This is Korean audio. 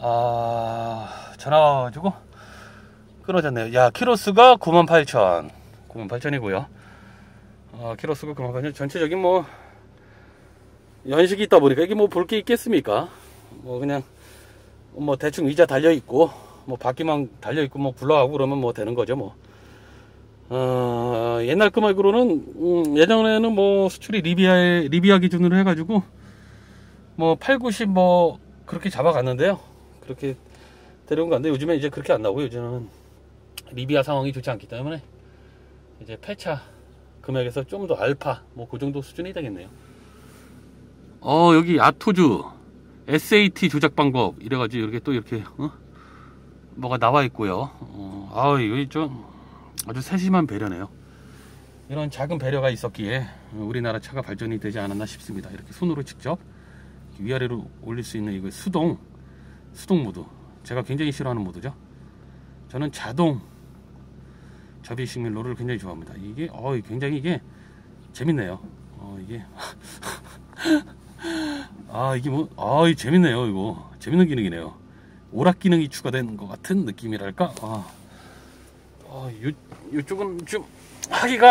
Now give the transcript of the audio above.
전화 와가지고 끊어졌네요. 야, 키로수가 98,000이고요. 키로수가 98,000. 전체적인 뭐 연식이 있다 보니까 이게 뭐 볼 게 있겠습니까? 뭐 그냥 뭐 대충 의자 달려 있고 뭐 바퀴만 달려 있고 뭐 굴러가고 그러면 뭐 되는 거죠 뭐. 옛날 금액으로는 예전에는 뭐 수출이 리비아 기준으로 해가지고 뭐 8, 90 뭐 그렇게 잡아갔는데요. 그렇게 데려온 거 같은데 요즘에 이제 그렇게 안 나오고 요즘은 리비아 상황이 좋지 않기 때문에 이제 폐차 금액에서 좀 더 알파 뭐 그 정도 수준이 되겠네요. 여기 아토주 SAT 조작 방법 이래가지고 이렇게 또 이렇게 뭐가 나와 있고요. 이거 좀 아주 세심한 배려네요. 이런 작은 배려가 있었기에 우리나라 차가 발전이 되지 않았나 싶습니다. 이렇게 손으로 직접 위아래로 올릴 수 있는 이거 수동 모드, 제가 굉장히 싫어하는 모드죠. 저는 자동 접이식 밀로를 굉장히 좋아합니다. 이게 굉장히 이게 재밌네요. 이게 이게 뭐 재밌네요. 이거 재밌는 기능이네요. 오락 기능이 추가된 것 같은 느낌이랄까. 이쪽은 좀 하기가